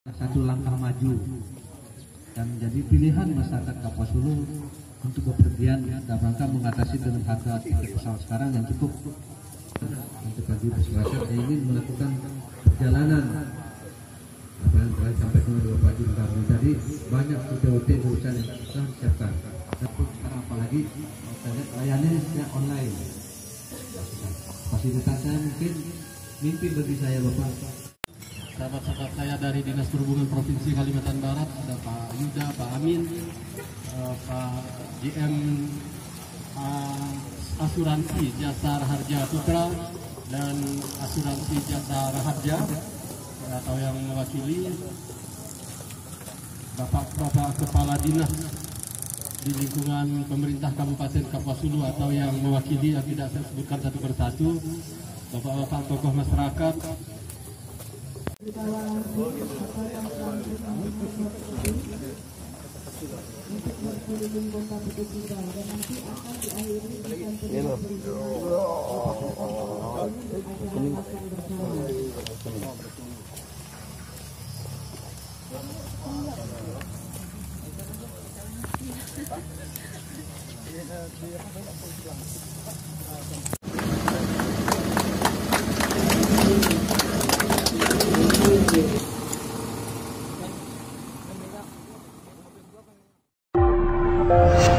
satu langkah maju dan menjadi pilihan masyarakat Kapuasulu untuk bepergian dalam rangka mengatasi dengan harga tiket pesawat sekarang yang cukup untuk bagi masyarakat yang ingin melakukan perjalanan. Apa yang telah disampaikan oleh Bapak Jum'at tadi, banyak hotel-hotel jurusan yang sudah disiapkan. Sekarang apalagi layanannya online. Fasilitasnya mungkin mimpi bagi saya Bapak. Sahabat-sahabat saya dari Dinas Perhubungan Provinsi Kalimantan Barat, ada Pak Yuda, Pak Amin, Pak GM Asuransi Jasa Raharja Putra dan Asuransi Jasa Raharja atau yang mewakili Bapak Kepala Dinas di lingkungan pemerintah Kabupaten Kapuasulu atau yang mewakili yang tidak saya sebutkan satu persatu, Bapak-bapak tokoh masyarakat. Di bawah untuk berkeliling kota Bukit Tinggal dan nanti akan diakhiri dengan perizinan bersama.